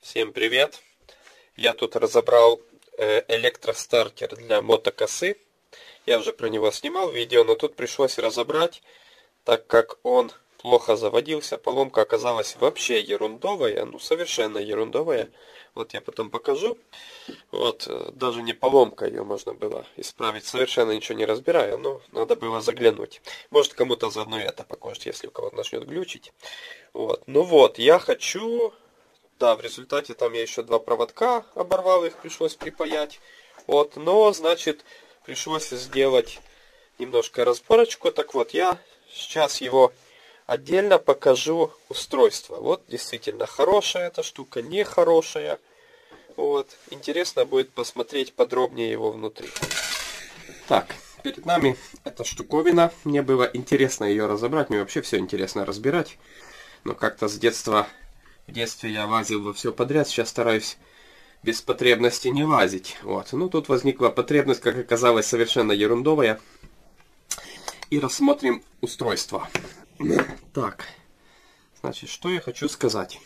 Всем привет! Я тут разобрал электростартер для мотокосы. Я уже про него снимал видео, но тут пришлось разобрать, так как он плохо заводился. Поломка оказалась вообще ерундовая, ну совершенно ерундовая. Вот я потом покажу. Вот, даже не поломка, ее можно было исправить, совершенно ничего не разбирая, но надо было заглянуть. Может, кому-то заодно это покажет, если у кого-то начнет глючить. Вот, ну вот, я хочу... Да, в результате там я еще два проводка оборвал, их пришлось припаять. Вот, но, значит, пришлось сделать немножко разборочку. Так вот, я сейчас его отдельно покажу устройство. Вот, действительно, хорошая эта штука, нехорошая. Вот, интересно будет посмотреть подробнее его внутри. Так, перед нами эта штуковина. Мне было интересно ее разобрать. Мне вообще все интересно разбирать. Но как-то с детства... В детстве я лазил во все подряд, сейчас стараюсь без потребности не лазить. Вот. Ну, тут возникла потребность, как оказалось, совершенно ерундовая. И рассмотрим устройство. Так, значит, что я хочу сказать.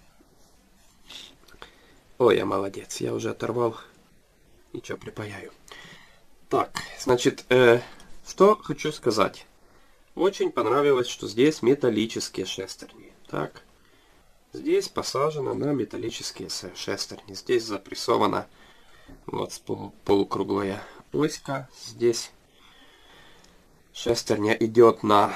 Ой, я молодец, я уже оторвал. Ничего, припаяю. Так, значит, что хочу сказать. Очень понравилось, что здесь металлические шестерни. Так. Здесь посажено на металлические шестерни. Здесь запрессована вот полукруглая оська. Здесь шестерня идет на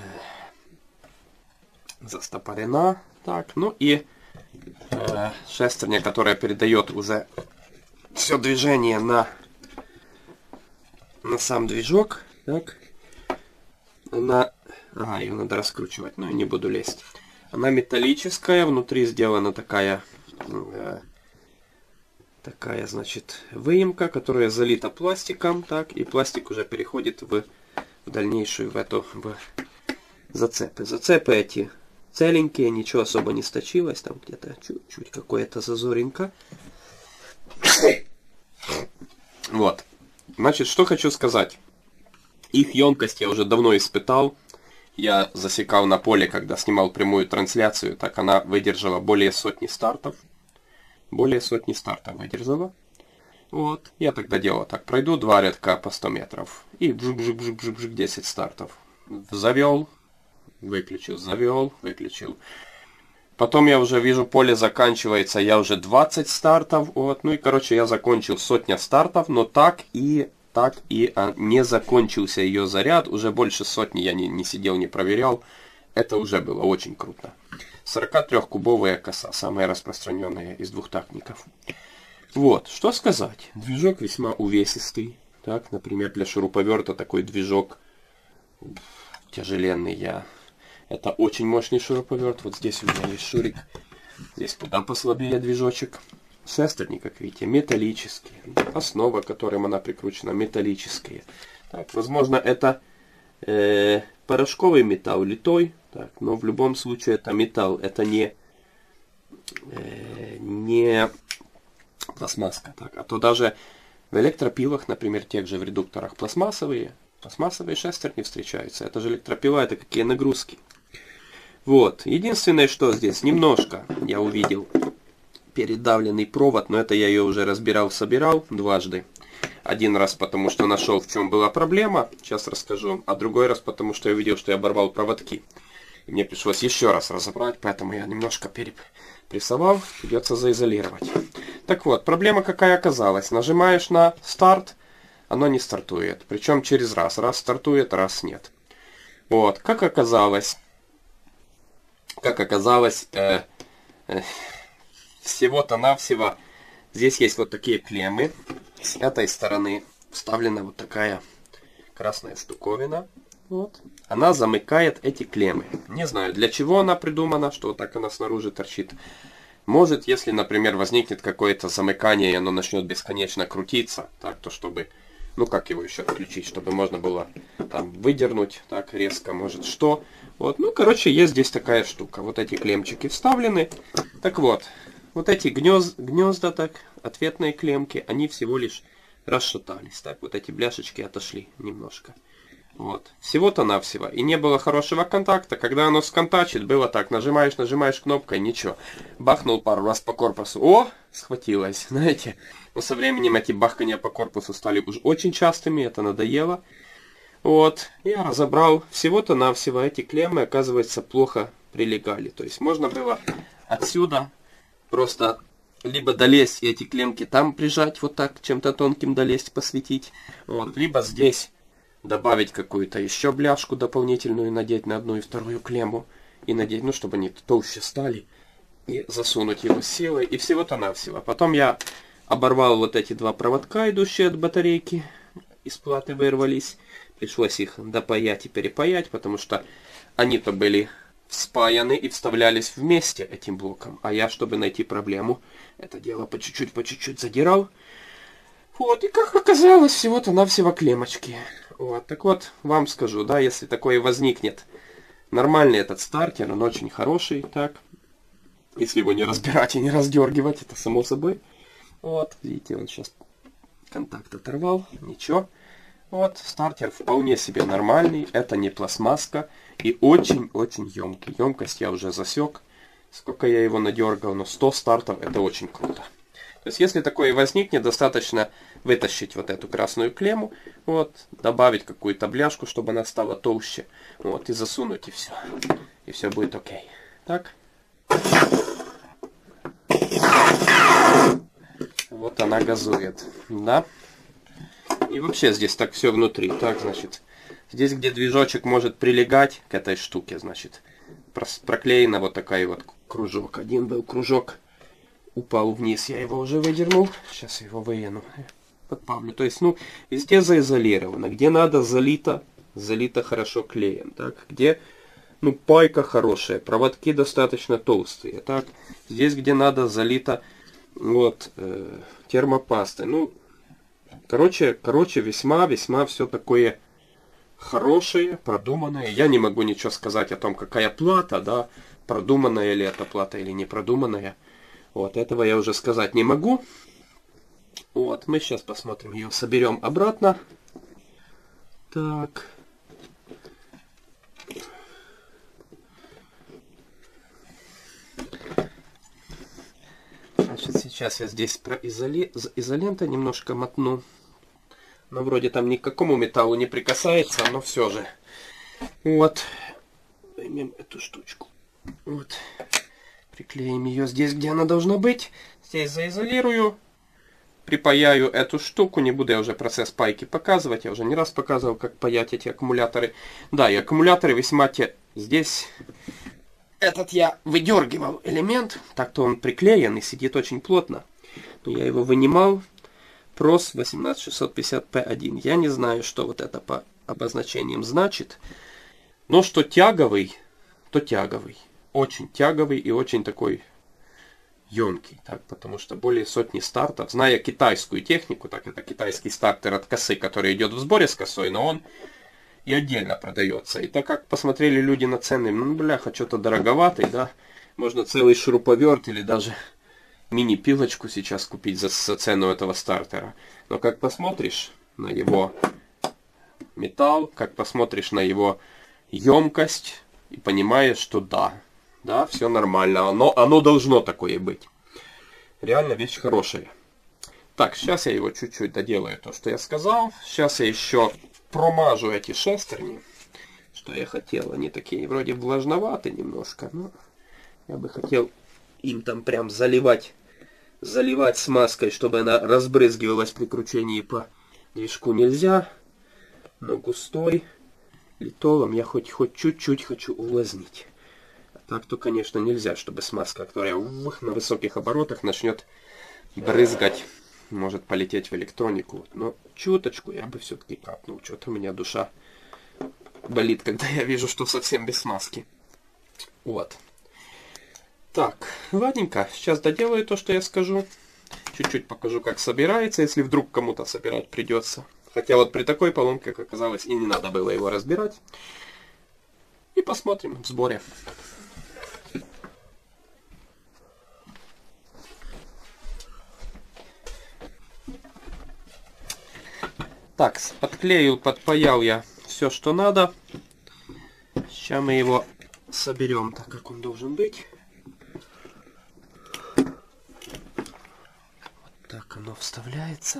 застопорена. Так, ну и шестерня, которая передает уже все движение на сам движок. Так, она... Ага, ее надо раскручивать, но я не буду лезть. Она металлическая, внутри сделана такая, значит, выемка, которая залита пластиком, так, и пластик уже переходит в дальнейшую, в зацепы. Зацепы эти целенькие, ничего особо не сточилось, там где-то чуть-чуть какое-то зазоренько. Вот, значит, что хочу сказать. Их емкость я уже давно испытал. Я засекал на поле, когда снимал прямую трансляцию, так она выдержала более сотни стартов. Более сотни стартов выдержала. Вот. Я тогда делал так. Пройду 2 рядка по 100 метров. И бжик-бжик-бжик-бжик 10 стартов. Завел, выключил, завел, выключил. Потом я уже вижу, поле заканчивается, я уже 20 стартов. Вот. Ну и, короче, я закончил 100 стартов, но так и не закончился ее заряд. Уже больше сотни я не сидел, не проверял. Это уже было очень круто. 43-кубовая коса, самая распространенная из двухтактников. Вот, что сказать. Движок весьма увесистый. Так, например, для шуруповерта такой движок тяжеленный. Это очень мощный шуруповерт. Вот здесь у меня есть шурик. Здесь куда послабее движочек. Шестерни, как видите, металлические. Основа, к которым она прикручена, металлические. Так, возможно, это порошковый металл, литой. Так, но в любом случае это металл. Это не пластмасска. Так, а то даже в электропилах, например, тех же в редукторах, пластмассовые шестерни встречаются. Это же электропила, это какие нагрузки. Вот. Единственное, что здесь немножко я увидел... передавленный провод, но это я ее уже собирал дважды. Один раз, потому что нашел, в чем была проблема, сейчас расскажу, а другой раз, потому что я увидел, что я оборвал проводки. И мне пришлось еще раз разобрать, поэтому я немножко перепрессовал, придется заизолировать. Так вот, проблема какая оказалась. Нажимаешь на старт, оно не стартует. Причем через раз. Раз стартует, раз нет. Вот, как оказалось, всего-то навсего здесь есть вот такие клеммы. С этой стороны вставлена вот такая красная штуковина. Вот. Она замыкает эти клеммы. Не знаю, для чего она придумана, что вот так она снаружи торчит. Может, если, например, возникнет какое-то замыкание, и оно начнет бесконечно крутиться, так, то чтобы, ну как его еще отключить, чтобы можно было там выдернуть так резко, может что. Вот, ну короче, есть здесь такая штука. Вот эти клемчики вставлены. Так вот. Вот эти гнезда, так, ответные клемки, они всего лишь расшатались. Так, вот эти бляшечки отошли немножко. Вот. Всего-то навсего. И не было хорошего контакта. Когда оно сконтачит, было так. Нажимаешь кнопкой, ничего. Бахнул пару раз по корпусу. О, схватилось, знаете. Но со временем эти бахкания по корпусу стали уже очень частыми. Это надоело. Вот. Я разобрал. Всего-то навсего эти клеммы, оказывается, плохо прилегали. То есть можно было отсюда просто либо долезть и эти клеммки там прижать, вот так, чем-то тонким долезть, посветить. Вот. Либо здесь добавить какую-то еще бляшку дополнительную, надеть на одну и вторую клемму. И надеть, ну, чтобы они толще стали. И засунуть его с силой. И всего-то навсего. Потом я оборвал вот эти два проводка, идущие от батарейки. Из платы вырвались. Пришлось их допаять и перепаять, потому что они-то были спаяны и вставлялись вместе этим блоком. А я, чтобы найти проблему, это дело по чуть-чуть задирал. Вот, и как оказалось, всего-то навсего клеммочки. Вот, так вот, вам скажу, да, если такое возникнет, нормальный этот стартер, он очень хороший, так. Если его не разбирать и не раздергивать, это само собой. Вот, видите, он сейчас контакт оторвал, ничего. Вот, стартер вполне себе нормальный, это не пластмасска и очень-очень емкий. Емкость я уже засек, сколько я его надергал, но 100 стартов это очень круто. То есть, если такое возникнет, достаточно вытащить вот эту красную клемму, вот, добавить какую-то бляшку, чтобы она стала толще, вот, и засунуть, и все. И все будет окей. Так. Вот она газует, да. И вообще здесь так все внутри. Так, значит, здесь, где движочек может прилегать к этой штуке, значит, проклеена вот такая вот кружок. Один был кружок, упал вниз, я его уже выдернул. Сейчас его выену, подправлю. То есть, ну, везде заизолировано. Где надо, залито хорошо клеем. Так, где, ну, пайка хорошая, проводки достаточно толстые. Так, здесь, где надо, залито, вот, термопастой. Ну, короче, весьма все такое хорошее, продуманное. Я не могу ничего сказать о том, какая плата, да, продуманная ли эта плата или не продуманная. Вот, этого я уже сказать не могу. Вот, мы сейчас посмотрим, ее соберем обратно. Так. Значит, сейчас я здесь про изолента немножко мотну. Но вроде там ни к какому металлу не прикасается, но все же. Вот. Возьмем эту штучку. Вот. Приклеим ее здесь, где она должна быть. Здесь заизолирую. Припаяю эту штуку. Не буду я уже процесс пайки показывать. Я уже не раз показывал, как паять эти аккумуляторы. Да, и аккумуляторы весьма те... Здесь... Этот я выдергивал элемент. Так-то он приклеен и сидит очень плотно. Но я его вынимал. PROS 18650P1. Я не знаю, что вот это по обозначениям значит. Но что тяговый, то тяговый. Очень тяговый и очень такой емкий. Так, потому что более сотни стартов. Зная китайскую технику, так это китайский стартер от косы, который идет в сборе с косой, но он и отдельно продается. И так как посмотрели люди на цены, ну, бляха, что-то дороговатый, да, можно целый шуруповерт или даже мини-пилочку сейчас купить за цену этого стартера. Но как посмотришь на его металл, как посмотришь на его емкость, и понимаешь, что да, все нормально, оно должно такое быть. Реально вещь хорошая. Так, сейчас я его чуть-чуть доделаю, то, что я сказал. Сейчас я еще промажу эти шестерни, что я хотел. Они такие вроде влажноваты немножко, но я бы хотел им там прям заливать смазкой, чтобы она разбрызгивалась при кручении по движку нельзя. Но густой литолом я хоть чуть-чуть хочу увлажнить. А так-то, конечно, нельзя, чтобы смазка, которая на высоких оборотах начнет брызгать, может полететь в электронику. Но чуточку я бы все-таки капнул. Что-то у меня душа болит, когда я вижу, что совсем без смазки. Вот. Так, ладненько. Сейчас доделаю то, что я скажу. Чуть-чуть покажу, как собирается, если вдруг кому-то собирать придется. Хотя вот при такой поломке, как оказалось, и не надо было его разбирать. И посмотрим в сборе. Так, подклеил, подпаял я все, что надо. Сейчас мы его соберем так, как он должен быть. Вот так оно вставляется.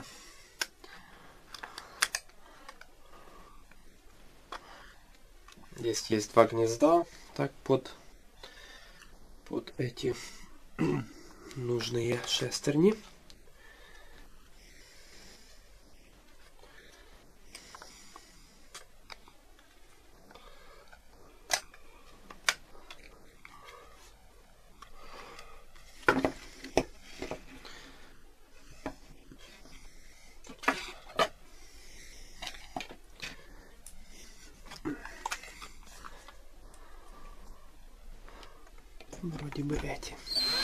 Здесь есть два гнезда, так под эти нужные шестерни. Вроде бы эти.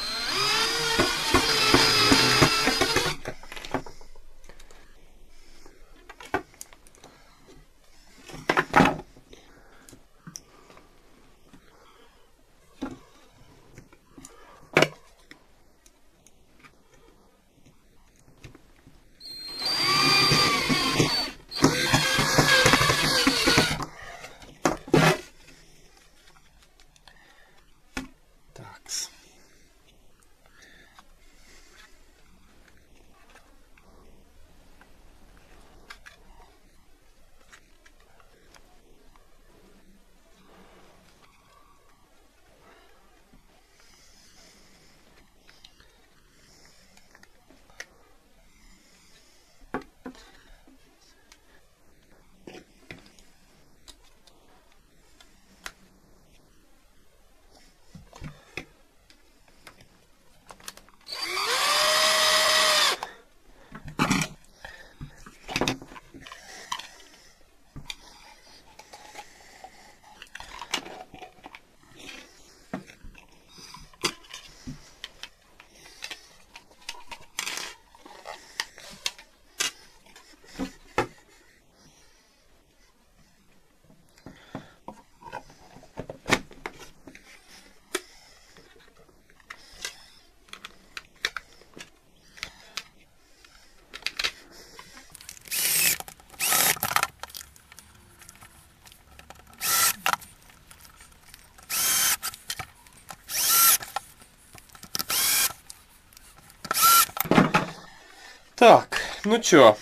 Так, ну чё?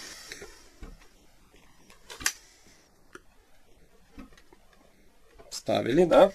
Вставили, да?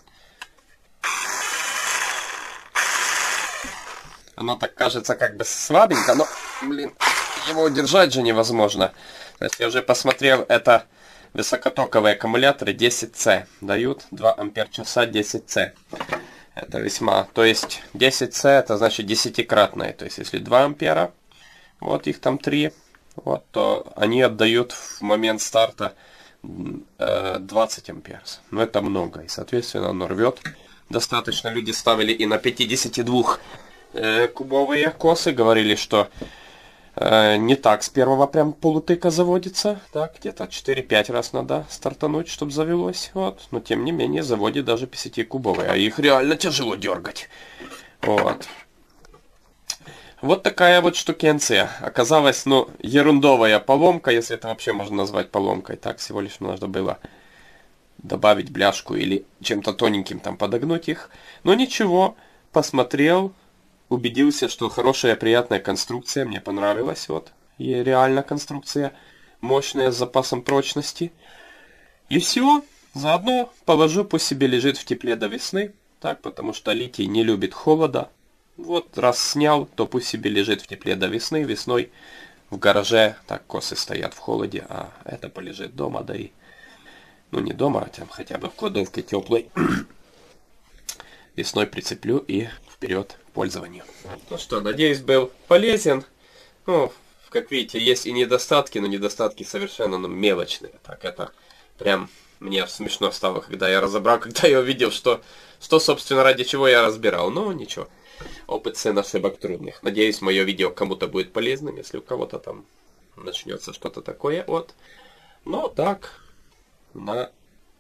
Оно так кажется как бы слабенько, но, блин, его удержать же невозможно. То есть я уже посмотрел, это высокотоковые аккумуляторы 10C. Дают 2 ампер-часа 10C. Это весьма... То есть 10C это значит десятикратное. То есть если 2 ампера, вот их там 3, вот, то они отдают в момент старта 20 ампер. Но это много, и соответственно оно рвет. Достаточно люди ставили и на 52 кубовые косы, говорили, что не так с первого прям полутыка заводится. Так, где-то 4-5 раз надо стартануть, чтобы завелось. Вот. Но тем не менее заводит даже 50-кубовые. А их реально тяжело дергать. Вот. Вот такая вот штукенция. Оказалась, ну, ерундовая поломка, если это вообще можно назвать поломкой. Так, всего лишь нужно было добавить бляшку или чем-то тоненьким там подогнуть их. Но ничего, посмотрел, убедился, что хорошая, приятная конструкция. Мне понравилась, вот. И реально конструкция мощная, с запасом прочности. И все. Заодно положу, пусть себе лежит в тепле до весны. Так, потому что литий не любит холода. Вот, раз снял, то пусть себе лежит в тепле до весны. Весной в гараже так косы стоят в холоде, а это полежит дома, да и... Ну, не дома, а там хотя бы в кладовке теплой. Весной прицеплю и вперед к пользованию. Ну что, надеюсь, был полезен. Ну, как видите, есть и недостатки, но недостатки совершенно мелочные. Так, это прям... Мне смешно стало, когда я разобрал, когда я увидел, что собственно, ради чего я разбирал. Но ничего. Опыт сын ошибок трудных. Надеюсь, мое видео кому-то будет полезным, если у кого-то там начнется что-то такое. Вот. Ну, так, на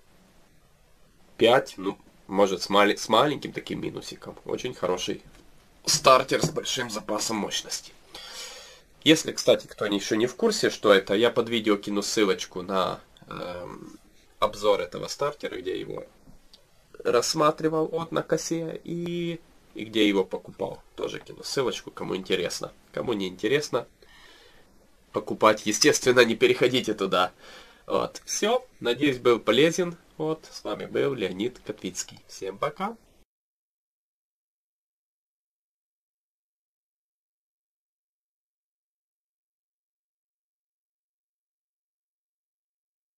5, ну, может, с маленьким таким минусиком. Очень хороший стартер с большим запасом мощности. Если, кстати, кто еще не в курсе, что это, я под видео кину ссылочку на обзор этого стартера, где я его рассматривал вот на косе и где его покупал. Тоже кину ссылочку, кому интересно. Кому не интересно покупать, естественно, не переходите туда. Вот. Все. Надеюсь, был полезен. Вот. С вами был Леонид Котвицкий. Всем пока.